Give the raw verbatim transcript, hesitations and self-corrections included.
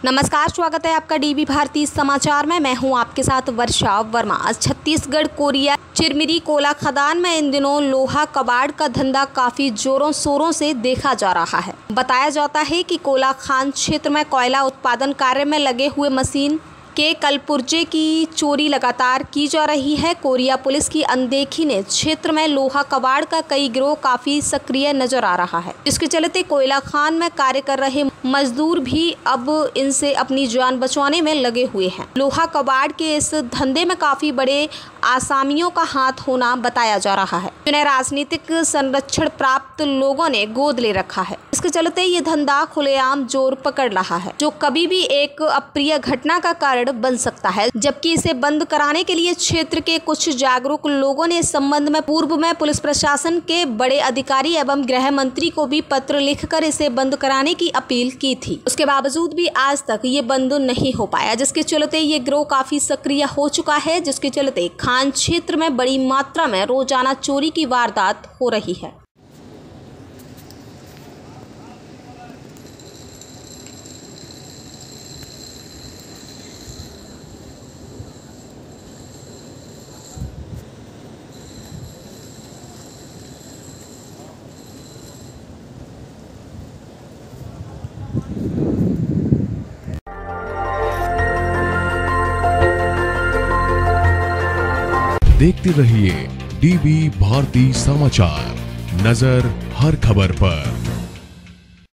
नमस्कार, स्वागत है आपका डीबी भारती समाचार में। मैं हूं आपके साथ वर्षा वर्मा। आज छत्तीसगढ़ कोरिया चिरमिरी कोला खदान में इन दिनों लोहा कबाड़ का धंधा काफी जोरों शोरों से देखा जा रहा है। बताया जाता है कि कोला खान क्षेत्र में कोयला उत्पादन कार्य में लगे हुए मशीन के कलपुर्जे की चोरी लगातार की जा रही है। कोरिया पुलिस की अनदेखी ने क्षेत्र में लोहा कबाड़ का कई गिरोह काफी सक्रिय नजर आ रहा है, जिसके चलते कोयला खान में कार्य कर रहे मजदूर भी अब इनसे अपनी जान बचाने में लगे हुए हैं। लोहा कबाड़ के इस धंधे में काफी बड़े आसामियों का हाथ होना बताया जा रहा है, जिन्हें राजनीतिक संरक्षण प्राप्त लोगों ने गोद ले रखा है। इसके चलते ये धंधा खुलेआम जोर पकड़ रहा है, जो कभी भी एक अप्रिय घटना का कारण बन सकता है। जबकि इसे बंद कराने के लिए क्षेत्र के कुछ जागरूक लोगों ने इस संबंध में पूर्व में पुलिस प्रशासन के बड़े अधिकारी एवं गृह मंत्री को भी पत्र लिखकर इसे बंद कराने की अपील की थी। उसके बावजूद भी आज तक ये बंद नहीं हो पाया, जिसके चलते ये गिरोह काफी सक्रिय हो चुका है, जिसके चलते खान क्षेत्र में बड़ी मात्रा में रोजाना चोरी की वारदात हो रही है। देखते रहिए डीबी भारती समाचार, नजर हर खबर पर।